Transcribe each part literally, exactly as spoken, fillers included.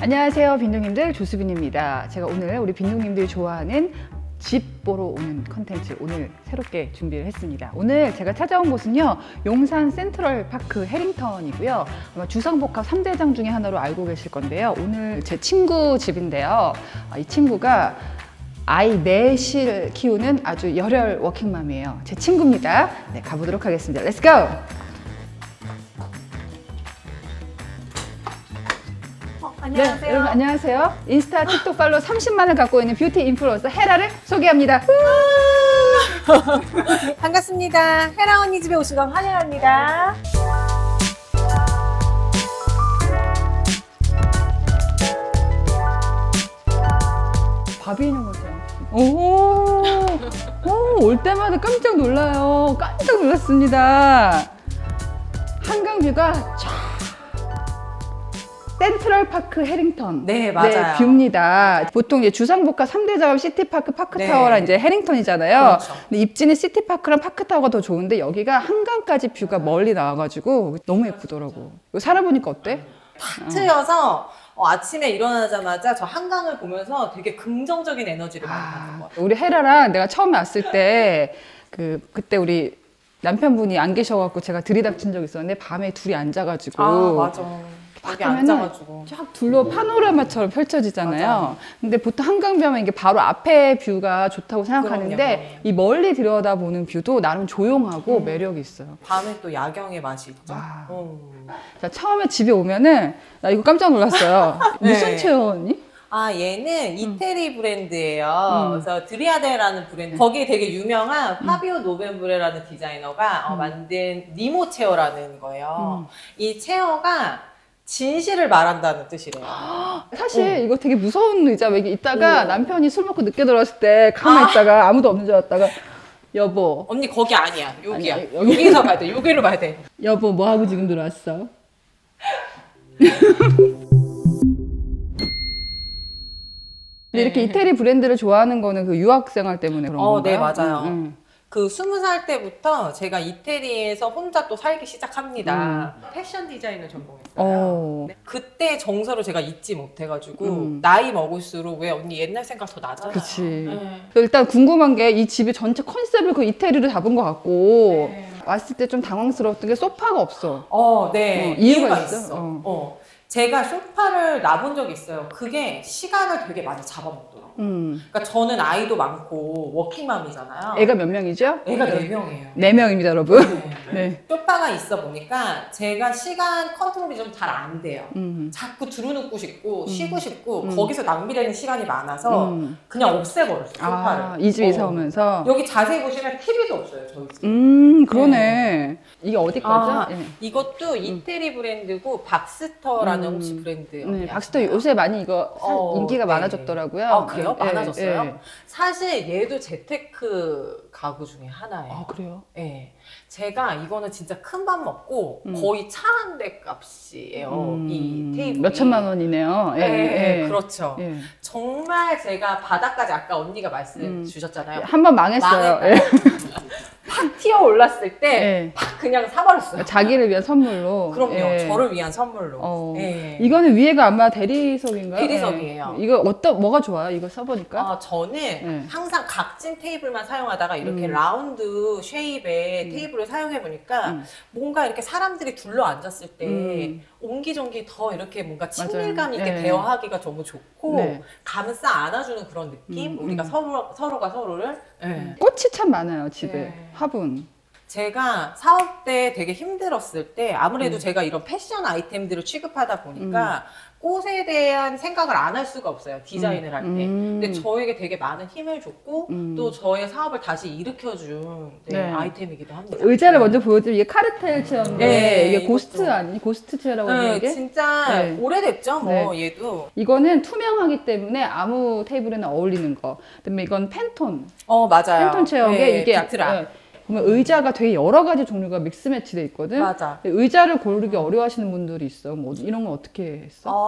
안녕하세요, 빈둥님들. 조수빈입니다. 제가 오늘 우리 빈둥님들이 좋아하는 집 보러 오는 컨텐츠 오늘 새롭게 준비를 했습니다. 오늘 제가 찾아온 곳은요, 용산 센트럴파크 해링턴이고요. 아마 주상복합 삼 대장 중에 하나로 알고 계실 건데요. 오늘 제 친구 집인데요. 이 친구가 아이 넷을 키우는 아주 열혈 워킹맘이에요. 제 친구입니다. 네, 가보도록 하겠습니다. 렛츠 고! 안녕하세요. 네, 여러분 안녕하세요. 인스타, 틱톡 팔로우 삼십만을 갖고 있는 뷰티 인플루언서 헤라를 소개합니다. 반갑습니다. 헤라 언니 집에 오신 건 환영합니다. 밥이 있는 거죠. 오, 오, 올 때마다 깜짝 놀라요. 깜짝 놀랐습니다. 한강뷰가 쫙 센트럴파크 해링턴. 네, 맞아요. 네, 뷰입니다. 보통 이제 주상복합 삼 대장은 시티파크, 파크타워랑 네. 이제 해링턴이잖아요. 그렇죠. 근데 입지는 시티파크랑 파크타워가 더 좋은데 여기가 한강까지 뷰가 멀리 나와가지고 너무 예쁘더라고. 이거 살아보니까 어때? 탁 트여서 어, 아침에 일어나자마자 저 한강을 보면서 되게 긍정적인 에너지를 많이 받는 것 같아요. 우리 헤라랑 내가 처음에 왔을 때 그 그때 우리 남편분이 안 계셔갖고 제가 들이닥친 적이 있었는데 밤에 둘이 앉아가지고 아, 맞아. 여기 앉아가지고 쫙 둘러 파노라마처럼 펼쳐지잖아요. 맞아요. 근데 보통 한강뷰 하면 이게 바로 앞에 뷰가 좋다고 생각하는데 그럼요, 그럼요. 이 멀리 들여다보는 뷰도 나름 조용하고 음. 매력이 있어요. 밤에 또 야경의 맛이 있죠. 와. 음. 자, 처음에 집에 오면은 나 이거 깜짝 놀랐어요. 네. 무슨 체험이? 아, 얘는 이태리 브랜드예요. 음. 그래서 드리아데라는 브랜드. 거기에 되게 유명한 파비오 노벤브레라는 디자이너가 어, 만든 니모 체어라는 거예요. 이 체어가 진실을 말한다는 뜻이래요. 사실 어. 이거 되게 무서운 의자. 왜 있다가 어. 남편이 술 먹고 늦게 들어왔을 때 가만히 있다가 아무도 없는 줄 알았다가 여보, 언니 거기 아니야. 여기야. 아니야, 여기. 여기서 봐야 돼. 여기로 봐야 돼. 여보 뭐 하고 지금 들어왔어? 근데 이렇게 이태리 브랜드를 좋아하는 거는 그 유학생활 때문에 그런 어, 건가요? 네, 맞아요. 음, 음. 그 스무 살 때부터 제가 이태리에서 혼자 또 살기 시작합니다. 패션 디자인을 전공했어요. 어. 네. 그때 정서를 제가 잊지 못해가지고 음. 나이 먹을수록 왜 언니 옛날 생각 더 나잖아요. 그치. 네. 일단 궁금한 게 이 집의 전체 컨셉을 그 이태리로 잡은 것 같고 네. 왔을 때 좀 당황스러웠던 게 소파가 없어. 어, 네. 어, 이유가 이유가, 있어? 있어. 어. 어. 제가 소파를 놔본 적이 있어요. 그게 시간을 되게 많이 잡아먹더라고요. 음. 그러니까 저는 아이도 많고 워킹맘이잖아요. 애가 몇 명이죠? 애가 네 명이에요. 네 명입니다, 여러분. 네. 네. 소파가 있어 보니까 제가 시간 컨트롤이 좀 잘 안 돼요. 음. 자꾸 두루눕고 싶고 쉬고 싶고 음. 거기서 낭비되는 시간이 많아서 음. 그냥 없애버렸어요. 소파를. 아, 이 집 이사 어. 오면서. 여기 자세히 보시면 티비도 없어요. 저희 집. 음, 그러네. 이게 어디 거죠? 아, 예. 이것도 이태리 브랜드고 박스터라는 음. 혹시 브랜드. 네, 박스터 요새 많이 이거 사- 어, 인기가 네. 많아졌더라고요. 아, 그래요? 예, 많아졌어요? 예. 사실 얘도 재테크 가구 중에 하나예요. 아, 그래요? 예. 제가 이거는 진짜 큰 밥 먹고 음. 거의 차 한 대 값이에요. 음, 이 테이블이. 몇 천만 원이네요. 예, 네, 예. 그렇죠. 예. 정말 제가 바닥까지 아까 언니가 말씀 음. 주셨잖아요. 한 번 망했어요. 망했다. 예. 팍 튀어 올랐을 때 예. 팍 그냥 사버렸어요. 자기를 위한 선물로. 그럼요. 예. 저를 위한 선물로. 어. 예. 이거는 위에가 아마 대리석인가요? 대리석이에요. 예. 이거 어떤 뭐가 좋아요? 이거 써보니까. 아, 저는 네. 항상 각진 테이블만 사용하다가 이렇게 음. 라운드 쉐입의 테이블을 사용해 보니까 음. 뭔가 이렇게 사람들이 둘러 앉았을 때 음. 옹기종기 더 이렇게 뭔가 맞아요. 친밀감 있게 네. 대화하기가 너무 좋고 네. 감싸 안아주는 그런 느낌? 음, 우리가 음. 서로, 서로가 서로를 네. 꽃이 참 많아요, 집에. 네. 화분. 제가 사업 때 되게 힘들었을 때 아무래도 음. 제가 이런 패션 아이템들을 취급하다 보니까 꽃에 대한 생각을 안 할 수가 없어요. 디자인을 할 때. 음. 근데 저에게 되게 많은 힘을 줬고 음. 또 저의 사업을 다시 일으켜준 네, 네. 아이템이기도 합니다. 의자를 먼저 보여드리면 이게 카르텔 체어인데 네, 이게 고스트 이것도. 아니니? 고스트 체어라고 하는 네, 게? 진짜 네. 오래됐죠, 뭐 네. 얘도. 이거는 투명하기 때문에 아무 테이블에나 어울리는 거. 그다음에 이건 펜톤. 어, 맞아요. 펜톤 체어인 게 네, 이게 비트라. 약- 보면 의자가 되게 여러 가지 종류가 믹스 매치돼 있거든. 맞아. 의자를 고르기 어려워하시는 분들이 있어. 뭐 이런 건 어떻게 했어? 어,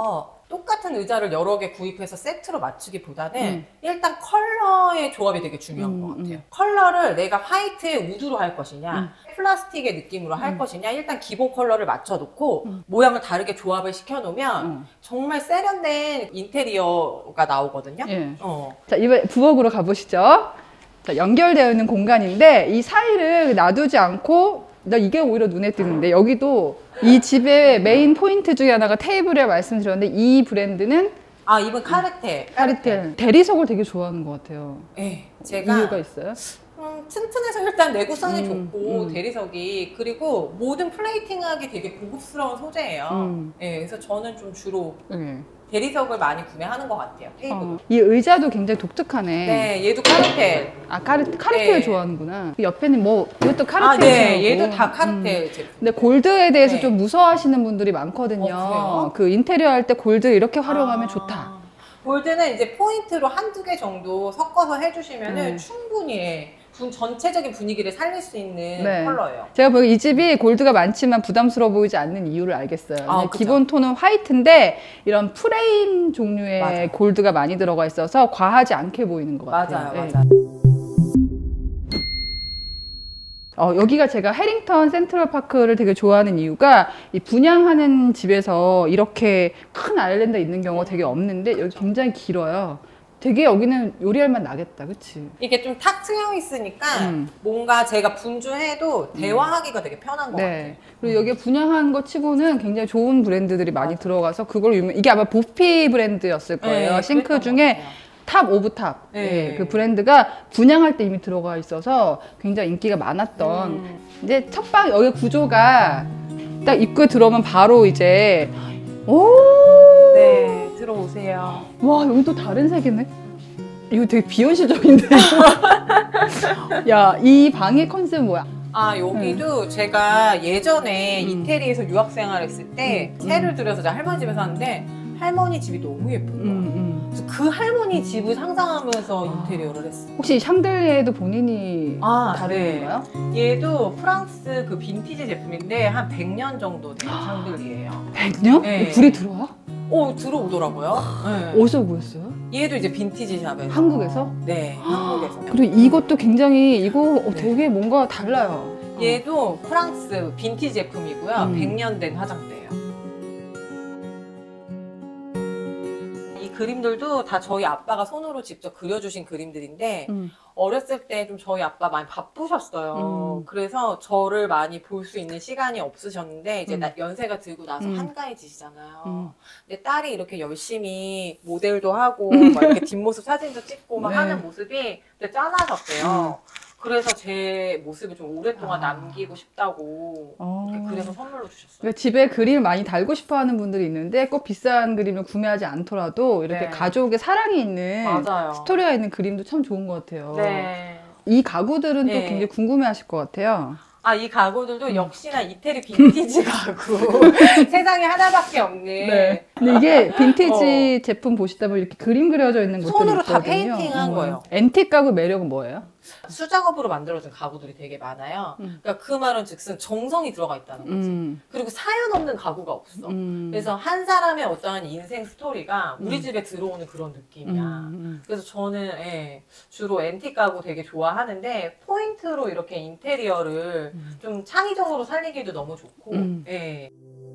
똑같은 의자를 여러 개 구입해서 세트로 맞추기보다는 음. 일단 컬러의 조합이 되게 중요한 음, 것 같아요. 음. 컬러를 내가 화이트에 우드로 할 것이냐, 음. 플라스틱의 느낌으로 할 음. 것이냐, 일단 기본 컬러를 맞춰놓고 음. 모양을 다르게 조합을 시켜놓으면 음. 정말 세련된 인테리어가 나오거든요. 예. 어. 자, 이번 부엌으로 가보시죠. 자, 연결되어 있는 공간인데 이 사이를 놔두지 않고 나 이게 오히려 눈에 띄는데 여기도 이 집의 메인 포인트 중에 하나가 테이블에 말씀드렸는데 이 브랜드는 아, 이분 카르텔. 카르텔. 대리석을 되게 좋아하는 것 같아요. 네, 제가 이유가 있어요? 음, 튼튼해서 일단 내구성이 음, 좋고 음. 대리석이 그리고 모든 플레이팅하기 되게 고급스러운 소재예요. 음. 네, 그래서 저는 좀 주로 네. 대리석을 많이 구매하는 것 같아요. 테이블. 어, 이 의자도 굉장히 독특하네. 네, 얘도 카르텔. 아, 카르, 카르텔 네. 좋아하는구나. 그 옆에는 뭐 이것도 카르텔. 아, 네, 얘도 다 카르텔 제품. 근데 골드에 대해서 네. 좀 무서워하시는 분들이 많거든요. 어, 그래요? 그 인테리어 할 때 골드 이렇게 활용하면 아, 좋다. 골드는 이제 포인트로 한두 개 정도 섞어서 해주시면은 음. 충분히 분, 전체적인 분위기를 살릴 수 있는 네. 컬러예요. 제가 보기 이 집이 골드가 많지만 부담스러워 보이지 않는 이유를 알겠어요. 아, 그냥 그죠. 기본 톤은 화이트인데 이런 프레임 종류의 맞아요. 골드가 많이 들어가 있어서 과하지 않게 보이는 것 같아요. 맞아요, 네. 맞아요. 어, 여기가 제가 해링턴 센트럴파크를 되게 좋아하는 이유가 이 분양하는 집에서 이렇게 큰 아일랜드 있는 경우가 되게 없는데 여기 굉장히 길어요. 되게 여기는 요리할 맛 나겠다, 그치? 이게 좀 탁 트여 있으니까 음. 뭔가 제가 분주해도 대화하기가 되게 편한 것 네. 그리고 여기 분양한 거 치고는 굉장히 좋은 브랜드들이 많이 맞아. 들어가서 그걸 유명, 이게 아마 보피 브랜드였을 거예요. 네, 싱크 그랬던 중에 것 같아요. 탑 오브 탑. 네. 네, 그 브랜드가 분양할 때 이미 들어가 있어서 굉장히 인기가 많았던. 음. 이제 첫 방, 여기 구조가 딱 입구에 들어오면 바로 이제, 오! 네, 들어오세요. 와, 여기 또 다른 세계네? 이거 되게 비현실적인데? 야, 이 방의 컨셉은 뭐야? 아, 여기도 제가 예전에 음. 이태리에서 유학 생활했을 때 음. 채를 들여서 제가 할머니 집에 샀는데 할머니 집이 너무 예쁜 거야. 음, 음. 그래서 그 할머니 집을 상상하면서 아. 인테리어를 했어. 혹시 샹들리에도 본인이 아, 다른 네. 건가요? 얘도 프랑스 그 빈티지 제품인데 한 백 년 정도 된 샹들리에요. 백 년? 네. 불이 들어와? 오, 들어오더라고요. 네. 어디서 구했어요? 얘도 이제 빈티지 샵에서. 한국에서? 네, 한국에서. 그리고 이것도 굉장히 이거 어, 되게 뭔가 달라요. 얘도 프랑스 빈티지 제품이고요. 음. 백 년 된 화장대예요. 이 그림들도 다 저희 아빠가 손으로 직접 그려주신 그림들인데 음. 어렸을 때 좀 저희 아빠 많이 바쁘셨어요. 음. 그래서 저를 많이 볼 수 있는 시간이 없으셨는데 이제 음. 나- 연세가 들고 나서 음. 한가해지시잖아요. 음. 근데 딸이 이렇게 열심히 모델도 하고 막 이렇게 뒷모습 사진도 찍고 막 네. 하는 모습이 되게 짠하셨대요. 그래서 제 모습을 좀 오랫동안 아. 남기고 싶다고 어. 이렇게 그래서 선물로 주셨어요. 그러니까 집에 그림을 많이 달고 싶어 하는 분들이 있는데 꼭 비싼 그림을 구매하지 않더라도 이렇게 네. 가족의 사랑이 있는 맞아요. 스토리가 있는 그림도 참 좋은 것 같아요. 네. 이 가구들은 또 네. 굉장히 궁금해 하실 것 같아요. 아, 이 가구들도 음. 역시나 이태리 빈티지 가구. 세상에 하나밖에 없는. 네. 근데 이게 빈티지 제품 보시다 보면 이렇게 그림 그려져 있는 것들이 손으로 다 있거든요. 페인팅한 어. 거예요. 앤틱 가구 매력은 뭐예요? 수작업으로 만들어진 가구들이 되게 많아요. 음. 그러니까 그 말은 즉슨 정성이 들어가 있다는 거지. 음. 그리고 사연 없는 가구가 없어. 음. 그래서 한 사람의 어떠한 인생 스토리가 우리 음. 집에 들어오는 그런 느낌이야. 음. 그래서 저는 예, 주로 앤틱 가구 되게 좋아하는데 포인트로 이렇게 인테리어를 음. 좀 창의적으로 살리기도 너무 좋고 음. 예.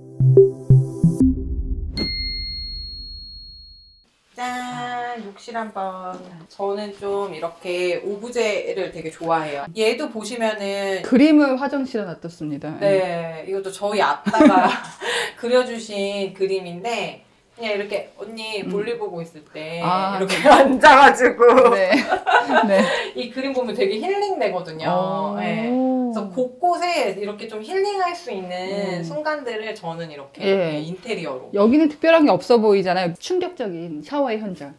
짠! 욕실 한번. 저는 좀 이렇게 오브제를 되게 좋아해요. 얘도 보시면은 그림을 화장실에 놔뒀습니다. 네, 이것도 저희 아빠가 그려주신 그림인데 그냥 이렇게 언니 볼일 보고 있을 때 아, 이렇게 앉아가지고 네. 네. 이 그림 보면 되게 힐링 되거든요. 오. 네. 그래서 곳곳에 이렇게 좀 힐링할 수 있는 음. 순간들을 저는 이렇게 예. 네, 인테리어로. 여기는 특별한 게 없어 보이잖아요. 충격적인 샤워의 현장.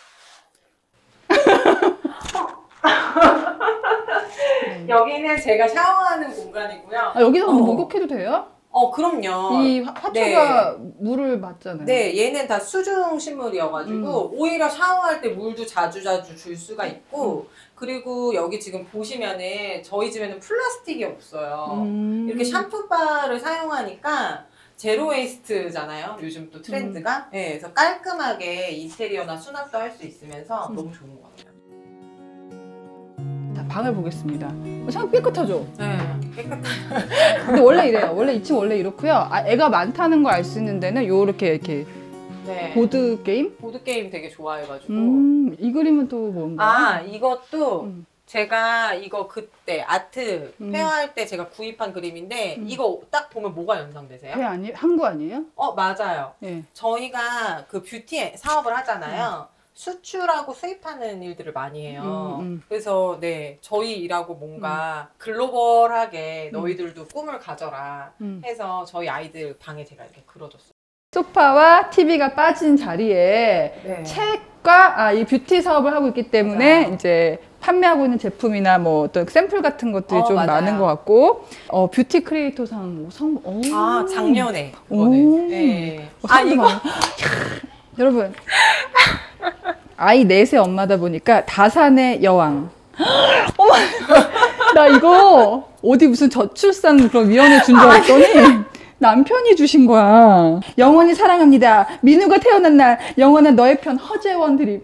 여기는 제가 샤워하는 공간이고요. 아, 여기서 어. 목욕해도 돼요? 어, 그럼요. 이 화- 화초가 물을 맞잖아요. 네, 얘는 다 수중 식물이어가지고 오히려 샤워할 때 물도 자주자주 줄 수가 있고 그리고 여기 지금 보시면은 저희 집에는 플라스틱이 없어요. 음. 이렇게 샴푸바를 사용하니까 제로 웨이스트잖아요. 요즘 또 트렌드가. 음. 네, 그래서 깔끔하게 인테리어나 수납도 할 수 있으면서 음. 너무 좋은 것 같아요. 자, 방을 보겠습니다. 참 깨끗하죠? 네, 깨끗하죠. 근데 원래 이래요. 원래 이 층 원래 이렇고요. 아, 애가 많다는 걸 알 수 있는 데는 요렇게 이렇게 네. 보드 게임? 보드 게임 되게 좋아해가지고. 음, 이 그림은 또 뭔가요? 아, 이것도 음. 제가 이거 그때 아트 음. 페어 할 때 제가 구입한 그림인데 음. 이거 딱 보면 뭐가 연상되세요? 페어 아니 항구 아니에요? 어, 맞아요. 네. 저희가 그 뷰티 사업을 하잖아요. 음. 수출하고 수입하는 일들을 많이 해요. 음, 음. 그래서 네 저희 일하고 뭔가 음. 글로벌하게 너희들도 음. 꿈을 가져라 음. 해서 저희 아이들 방에 제가 이렇게 그려줬어요. 소파와 티비가 빠진 자리에 네. 책과 아, 이 뷰티 사업을 하고 있기 때문에 맞아요. 이제 판매하고 있는 제품이나 뭐 어떤 샘플 같은 것들이 어, 좀 맞아요. 많은 것 같고 어, 뷰티 크리에이터상 상 오. 아 작년에 그거는 네. 어, 아 이거 여러분 아이 넷의 엄마다 보니까 다산의 여왕. 어머, 나 이거 어디 무슨 저출산 그런 위원회 준 줄 알았더니 남편이 주신 거야. 영원히 사랑합니다. 민우가 태어난 날 영원한 너의 편 허재원 드립.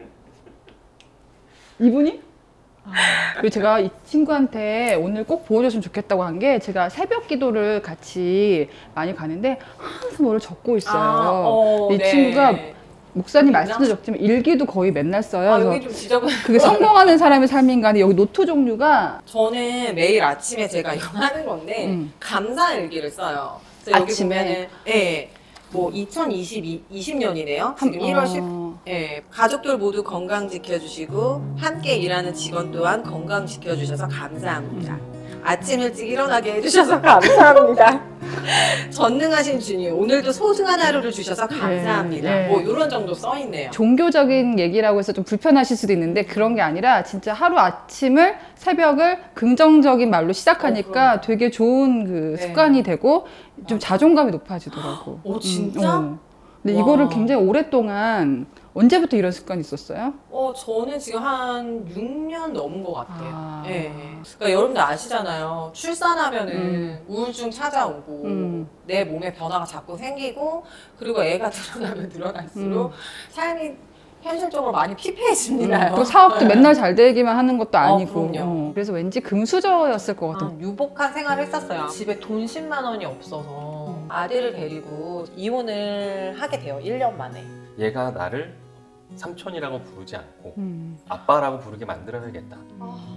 이분이? 그리고 제가 이 친구한테 오늘 꼭 보여줬으면 좋겠다고 한 게 제가 새벽 기도를 같이 많이 가는데 항상 뭐를 적고 있어요. 아, 어, 이 네. 친구가 목사님 말씀도 적지만 일기도 거의 맨날 써요. 아, 여기 좀 지저분. 그게 성공하는 사람의 삶인가 하는데 여기 노트 종류가 저는 매일 아침에 제가 이거 하는 건데 음. 감사 일기를 써요. 그래서 여기 아침에? 보면은 예. 뭐 이천이십 년이네요. 지금 일월 십. 예. 가족들 모두 건강 지켜주시고 함께 일하는 직원 또한 건강 지켜주셔서 감사합니다. 음. 아침 일찍 일어나게 해주셔서 감사합니다. 전능하신 주님, 오늘도 소중한 하루를 주셔서 감사합니다. 네, 네. 뭐 이런 정도 써있네요. 종교적인 얘기라고 해서 좀 불편하실 수도 있는데 그런 게 아니라 진짜 하루 아침을 새벽을 긍정적인 말로 시작하니까 어, 되게 좋은 그 네. 습관이 되고 좀 자존감이 높아지더라고. 오 진짜? 음, 어. 근데 와. 이거를 굉장히 오랫동안 언제부터 이런 습관이 있었어요? 어, 저는 지금 한 육 년 넘은 것 같아요. 아. 네. 그러니까 여러분들 아시잖아요. 출산하면은 음. 우울증 찾아오고 음. 내 몸에 변화가 자꾸 생기고 그리고 애가 늘어나면 늘어날수록 음. 삶이 현실적으로 많이 피폐해집니다. 음. 또 사업도 네. 맨날 잘 되기만 하는 것도 아니고. 어, 어. 그래서 왠지 금수저였을 것 같아요. 아, 유복한 생활을 했었어요. 집에 돈 십만 원이 없어서 음. 아들을 데리고 이혼을 하게 돼요. 일 년 만에. 얘가 나를 삼촌이라고 부르지 않고 음. 아빠라고 부르게 만들어야겠다. 아.